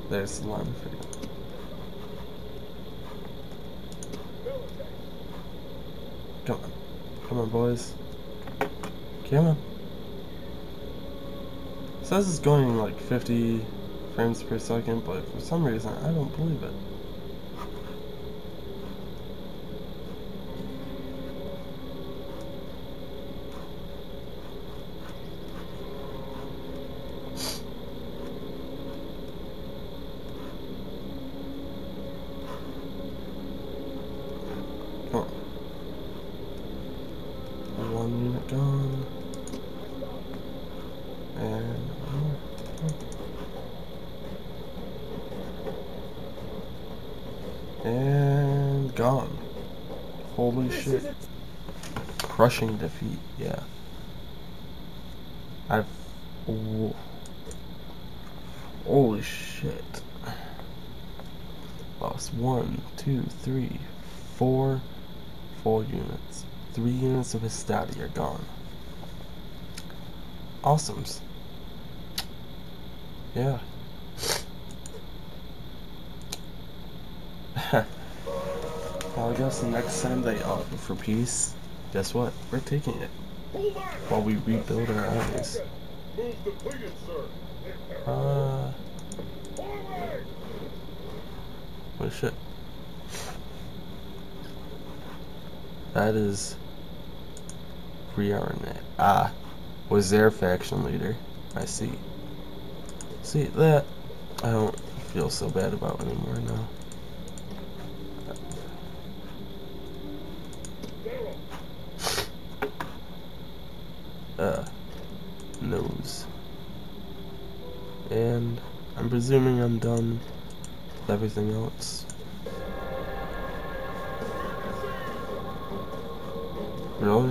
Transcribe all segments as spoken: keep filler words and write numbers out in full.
There's the line for you. Come on. Come on, boys. Come on. It says it's going like fifty frames per second, but for some reason, I don't believe it. Come on. One unit gone. And one more. And gone. Holy shit. Crushing defeat, yeah. I've... Oh, holy shit. Lost one, two, three, four, four units. Three units of his stati are gone. Awesomes. Yeah. Well, I guess the next time they offer for peace, guess what? We're taking it. While we rebuild our armies. Uh... What shit? That is... Riarnet. Ah. Was their faction leader. I see. See, that I don't feel so bad about anymore now. Uh, nose. And I'm presuming I'm done with everything else. Really?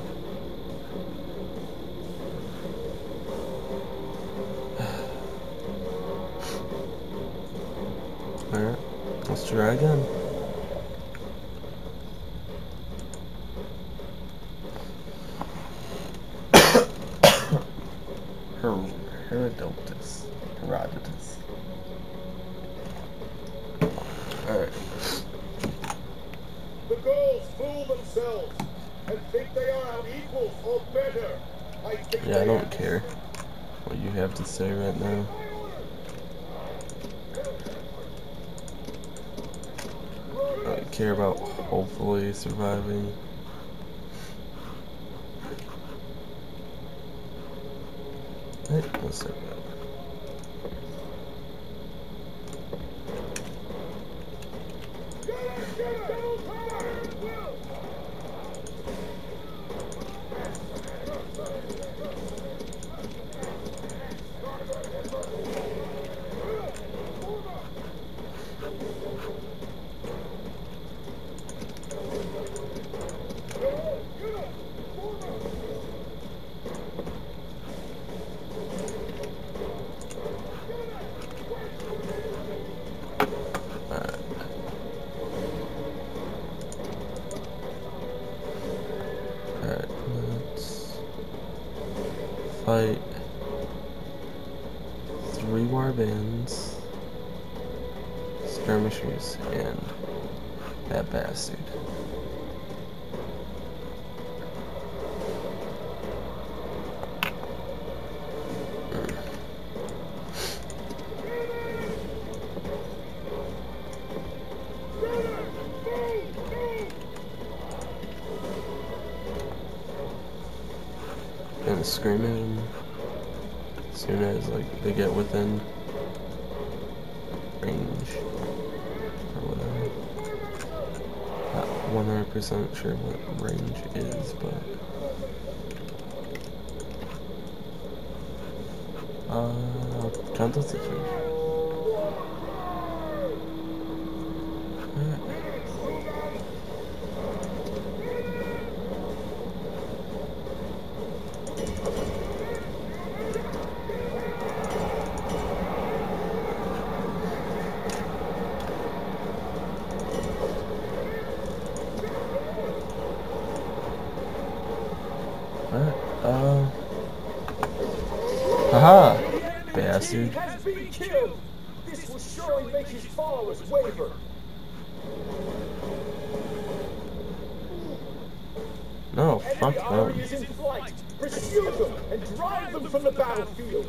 Alright, let's try again. Her Herodotus. Herodotus. Alright. The girls fool themselves and think they are our equals or better. I think Yeah, I don't care what you have to say right now. I care about hopefully surviving. Hey, let's start that. Alright, let's fight three warbands, skirmishers, and that bastard. And scream at them as soon as like they get within range or whatever. Not one hundred percent sure what range is, but uh, I'll count the situation. Alright, uh... Haha! Bastard. This will surely make his followers waver. No, fuck Enemy army them. is in flight. Pursue them and drive them from the battlefield.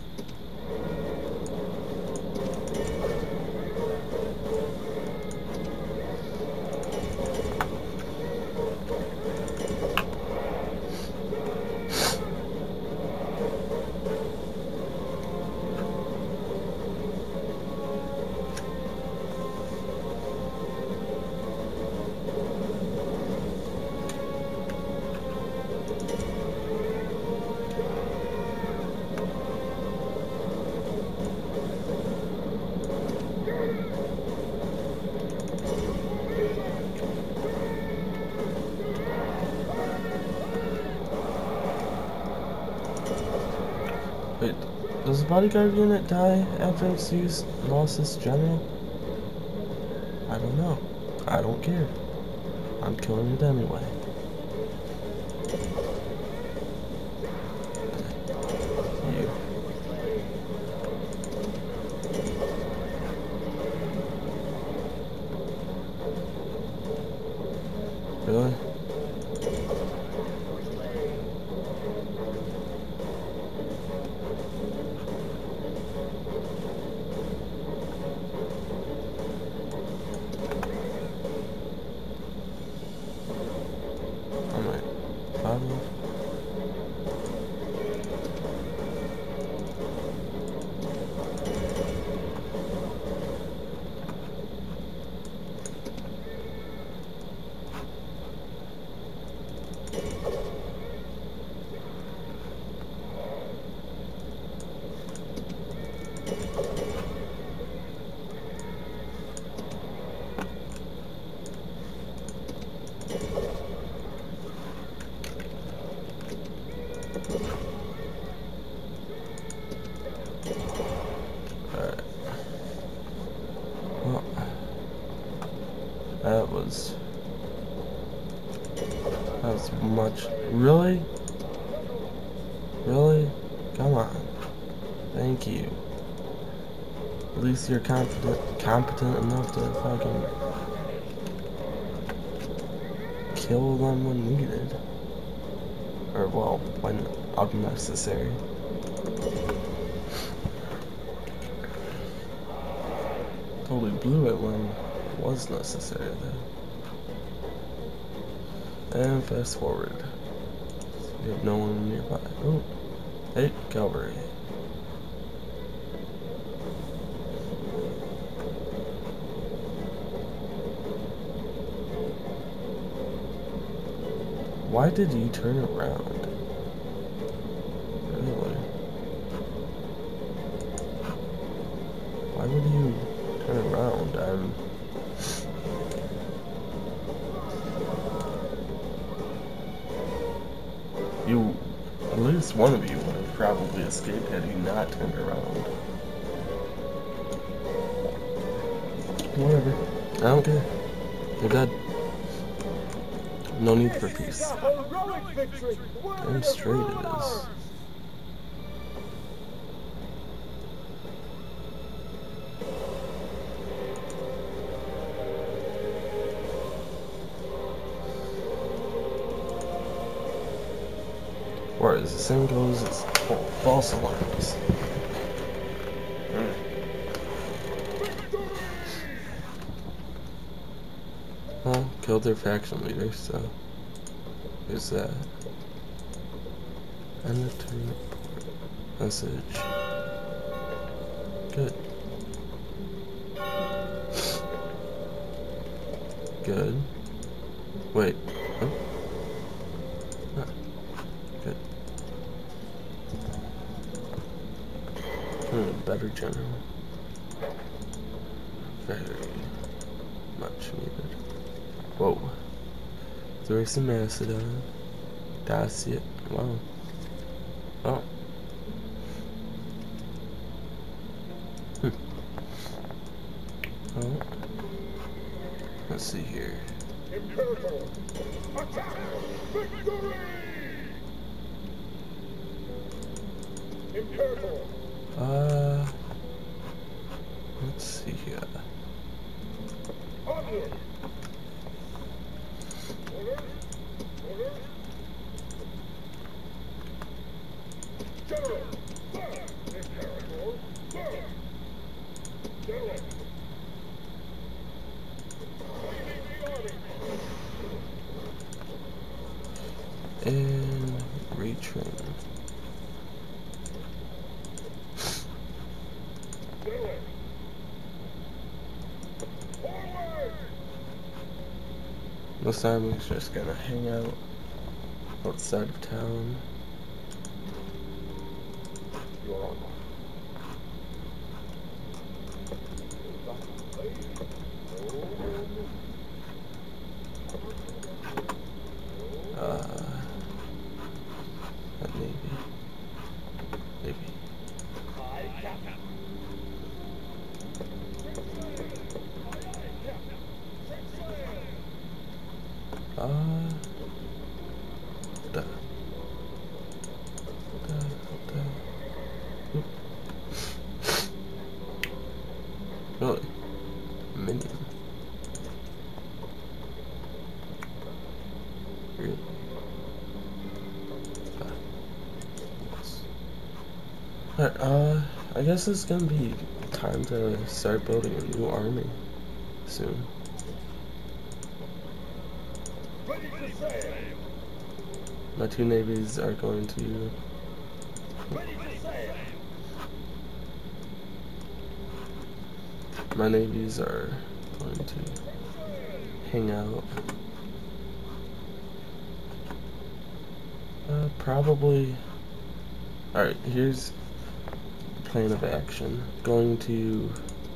Wait, does the bodyguard unit die after it's used lost its general? I don't know. I don't care. I'm killing it anyway. You. Really? That was... That was much... Really? Really? Come on. Thank you. At least you're competent, competent enough to fucking... kill them when needed. Or, well, when unnecessary. Totally blew it when it was necessary, though. And fast forward. We have no one nearby. Oh, hey, cavalry. Why did you turn around? Really? Why would you turn around? I'm... You... At least one of you would have probably escaped had you not turned around. Whatever. I don't care. You're dead. No need for peace. Damn straight it is. Or as the saying goes, it's oh, false alarms. Mm. Well, killed their faction leader, so there's that. And the turn report message. Good. Good. Wait. Huh? Huh. Good. Hmm, better general. Very much needed. Whoa. Throwing some Macedon. Dacia. Wow. Oh. Hmm. Oh. Let's see here. Imperator! Attack! Victory! Imperator! Uh. Let's see here. Onward! Order! Order! General! Sir! Imperator! Sir! General! Leading the army! And retrain. General! Forward! This army's just gonna hang out outside of town. Your Honor. Uh, maybe. Maybe. Aye, Captain. Uh, da. Da, da. Oop. Really? Minion. Really? Alright, uh, I guess it's gonna be time to start building a new army soon. Ready to sail! My two navies are going to Ready to sail! my navies are going to hang out. Uh, probably. Alright, here's the plan of action. Going to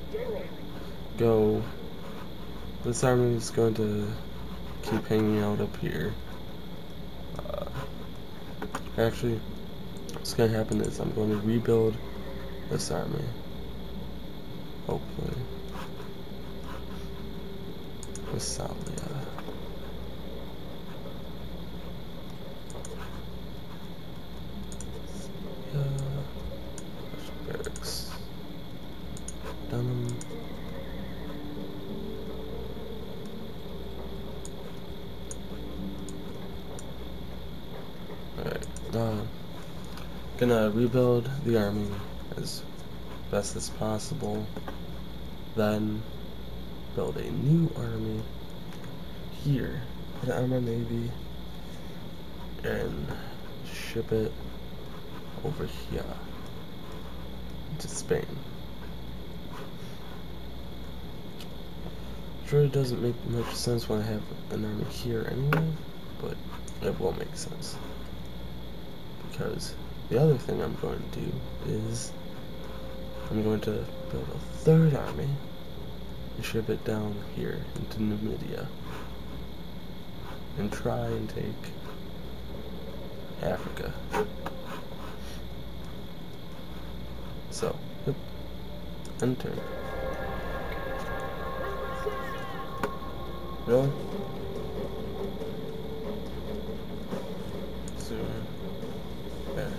go. This army is going to keep hanging out up here. Uh, actually, what's going to happen is I'm going to rebuild this army. Hopefully. Massalia. Barracks. Dunham. Alright, uh, gonna rebuild the army as best as possible, then build a new army here, put it on my navy, and ship it over here to Spain. Sure, it doesn't make much sense when I have an army here anyway, but it will make sense. Because the other thing I'm going to do is I'm going to build a third army and ship it down here into Numidia and try and take Africa. So, yep, end turn. Really? So, there.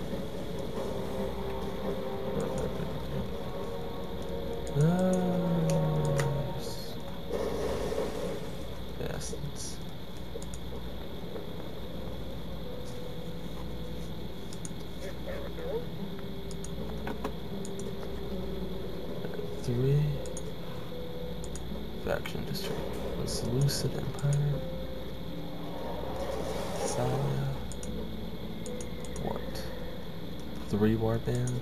Not that big a deal. Nice. Bastards. Three. Faction district. The Seleucid Empire. Salia. What? Three warbands?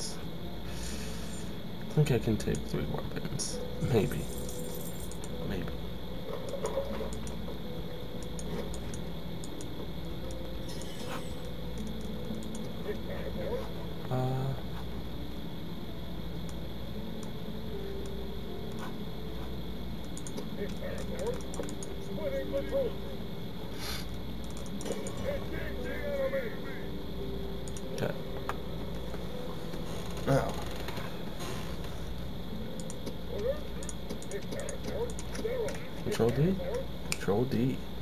I think I can take three warbands. Maybe. Maybe. Uh... Okay. Now. Control D? Control D.